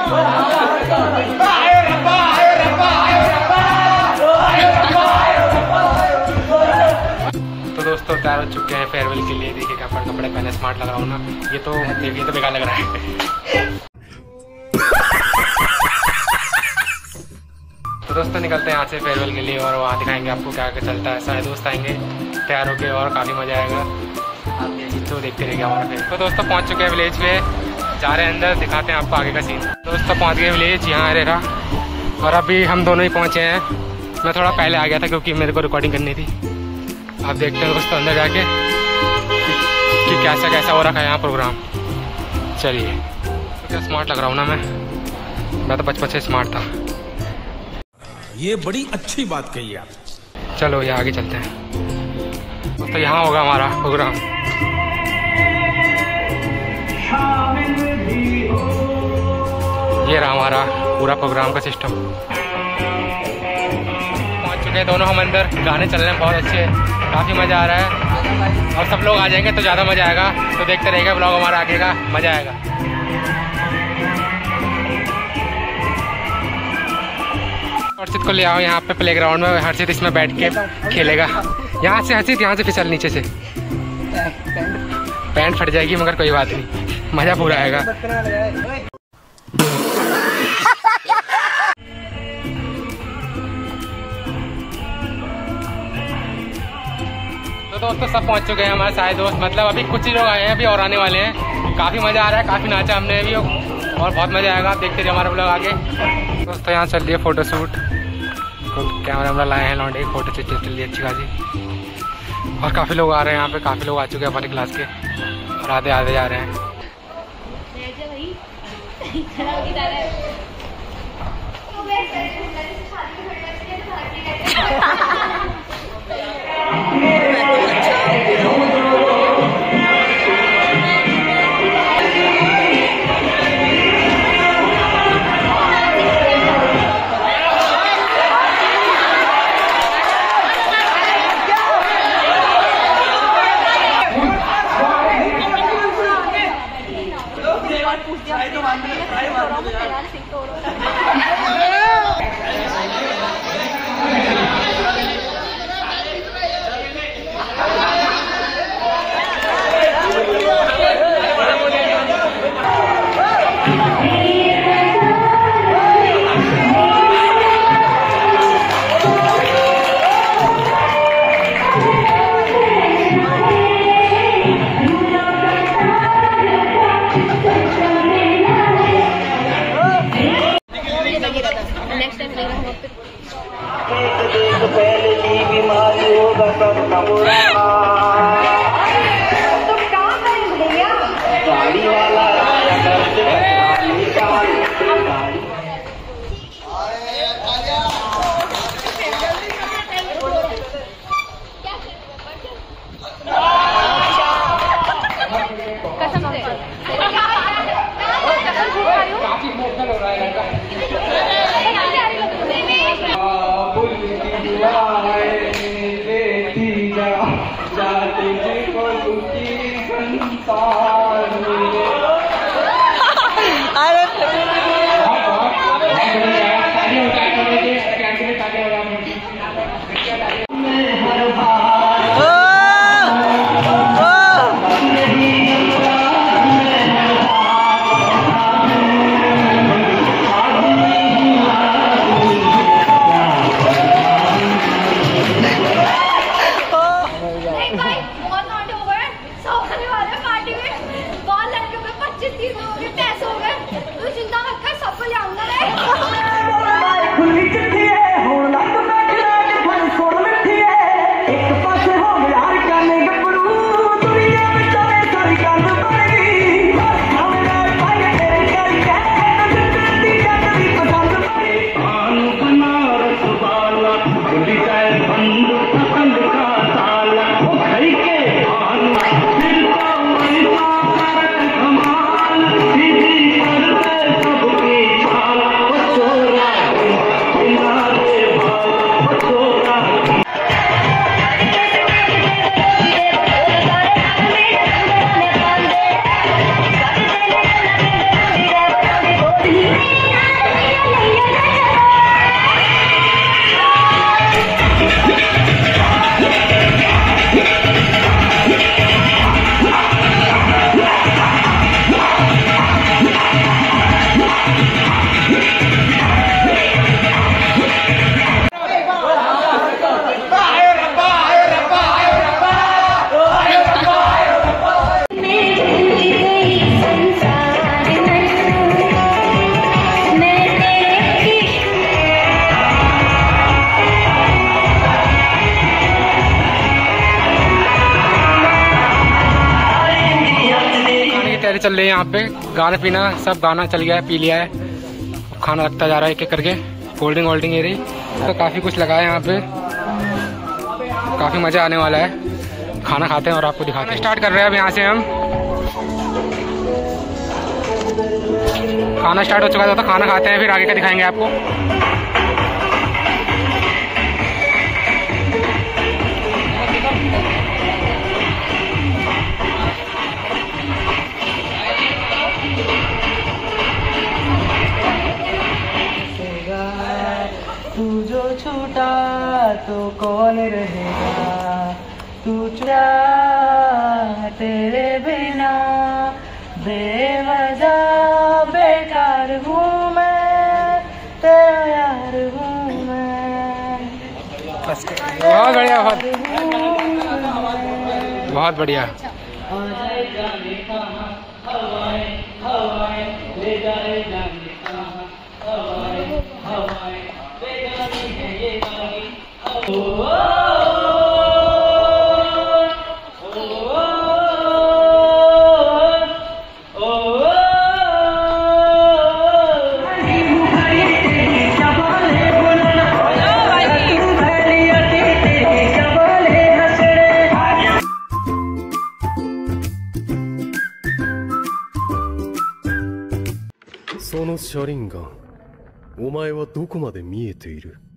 तो दोस्तों तैयार हो चुके हैं फेयरवेल के लिए। देखिए क्या कपड़े पहने स्मार्ट लग रहा हूँ ना। ये तो देखिए तो बेकार लग रहा है। तो दोस्तों निकलते हैं यहाँ से फेयरवेल के लिए और वहाँ दिखाएंगे आपको क्या क्या चलता है। सारे दोस्त आएंगे तैयार होके और काफ़ी मज़ा आएगा। तो देखते रहिए हमारा फेयर। तो दोस्तों पहुँच चुके हैं विलेज पे, जा रहे हैं अंदर, दिखाते हैं आपको आगे का सीन। दोस्तों पहुँच गए विलेज, यहाँ रेरा, और अभी हम दोनों ही पहुँचे हैं। मैं थोड़ा पहले आ गया था क्योंकि मेरे को रिकॉर्डिंग करनी थी। आप देखते हैं दोस्तों अंदर जाके कि कैसा कैसा हो रखा है यहाँ प्रोग्राम। चलिए क्या स्मार्ट लग रहा हूँ ना मैं तो बचपन से स्मार्ट था। ये बड़ी अच्छी बात कही आप। चलो ये आगे चलते हैं दोस्तों, यहाँ होगा हमारा प्रोग्राम। ये रहा हमारा पूरा प्रोग्राम का सिस्टम। पहुँच चुके हैं दोनों हम अंदर, गाने चल रहे हैं बहुत अच्छे, काफ़ी मज़ा आ रहा है और सब लोग आ जाएंगे तो ज़्यादा मज़ा आएगा। तो देखते रहेगा ब्लॉग हमारा आगे का, मज़ा आएगा। हर्षित को ले आओ यहाँ पे प्लेग्राउंड में, हर्षित इसमें बैठ के खेलेगा। यहाँ से हर्षित, यहाँ से फिसल नीचे से, पैंट फट जाएगी मगर कोई बात नहीं, मज़ा पूरा आएगा। तो दोस्तों सब पहुँच चुके हैं हमारे सारे दोस्त, मतलब अभी कुछ ही लोग आए हैं, अभी और आने वाले हैं। काफ़ी मज़ा आ रहा है, काफ़ी नाचा हमने अभी और बहुत मज़ा आएगा। आप देखते रहिए हमारा ब्लॉग आगे। दोस्तों यहाँ चल रही है फोटोशूट, तो कैमरा वैमरा लाए हैं लौंडे, फोटो चल रही है अच्छी खासी। और काफ़ी लोग आ रहे हैं यहाँ पे, काफ़ी लोग आ चुके हैं हमारी क्लास के और आधे आधे जा रहे हैं। चल रही है यहाँ पे, गाना पीना सब गाना चल गया है, पी लिया है, खाना रखता जा रहा है एक एक करके, कोल्ड ड्रिंक वोल्ड ड्रिंक ये रही। तो काफ़ी कुछ लगा है यहाँ पे, काफ़ी मज़ा आने वाला है। खाना खाते हैं और आपको दिखाते हैं। स्टार्ट कर रहे हैं अब यहाँ से हम। खाना स्टार्ट हो चुका था तो खाना खाते हैं, फिर आगे का दिखाएंगे आपको। तू जो छूटा तो कौन रहेगा, तू छूटा तेरे बिना बेवजह बेकार हूँ मैं, तेरा यार हूँ मैं। बहुत बढ़िया, बहुत बढ़िया। その車輪ガン、お前はどこまで見えている？